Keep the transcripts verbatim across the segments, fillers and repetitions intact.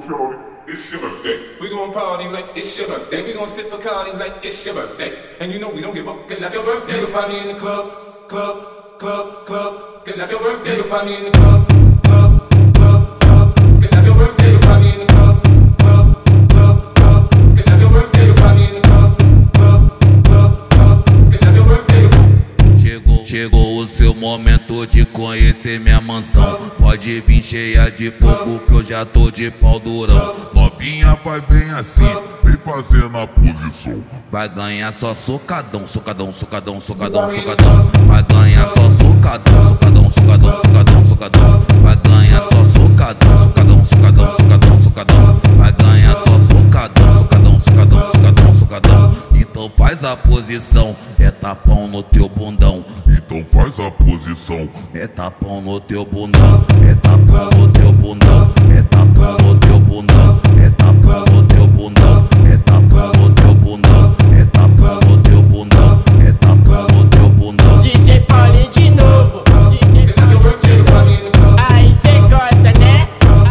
It's your birthday. We gon' party like it's your birthday. We gon' sip Bacardi like it's your birthday. And you know we don't give up, cause that's your birthday. You can find me in the club, club, club, club, cause that's your birthday. You can find me in the club, club, club, club, cause that's your birthday. You can find me in the club, club, club, club, cause that's your birthday. You can find me in the club, club, club, club, cause that's your birthday. Chegou, chegou o seu momento de conhecer minha mansão. Pode vir cheia de fogo que eu já tô de pau durão. Novinha vai bem assim, vem fazendo a posição. Vai ganhar só socadão, socadão, socadão, socadão, socadão. Vai ganhar só socadão, socadão, socadão, socadão, socadão. Vai ganhar só socadão, socadão, socadão, socadão, socadão. Vai ganhar só socadão, socadão, socadão, socadão, socadão. Então faz a posição, é tapão no teu bundão. Então faz a posição, é tapão no teu bundão. É tapão no teu bundão. É tapão no teu bundão. É tapão no teu bundão. É tapão no teu bundão. É tapão no teu bundão. É tapão no teu bundão. D J Paulinho de novo. D J Paulinho. Aí cê gosta, né?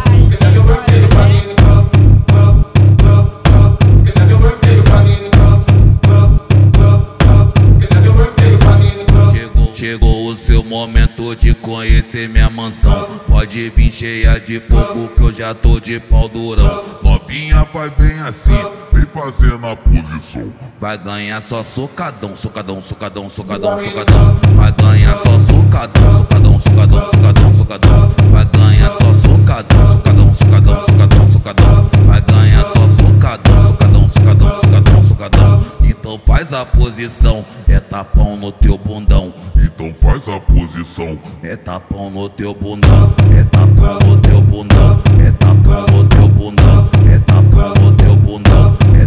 Chegou o seu momento de conhecer minha mansão. Pode vir cheia de fogo que eu já tô de pau durão. Novinha vai bem assim, vem fazendo a posição. Vai ganhar só socadão, socadão, socadão, socadão, socadão. Vai ganhar só socadão, socadão, socadão, socadão, socadão. Vai ganhar só socadão, socadão, socadão, socadão, socadão. Vai ganhar só socadão, socadão, socadão, socadão, socadão. Então faz a posição, é tapão no teu bundão. Então faz a posição, é tapão no teu bundão. É tapão no teu bundão. É tapão no teu bundão. É tapão no teu bundão. É